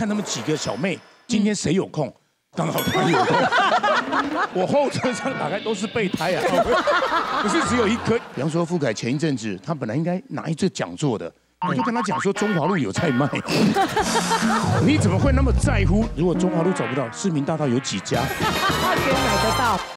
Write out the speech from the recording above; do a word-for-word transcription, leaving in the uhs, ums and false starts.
看他们几个小妹，今天谁有空？刚好他有空。我后车厢打开都是备胎啊，不是只有一颗。比方说傅凯前一阵子，他本来应该拿一次讲座的。 我就跟他讲说，中华路有在卖，你怎么会那么在乎？如果中华路找不到，市民大道有几家？ 可以买得到。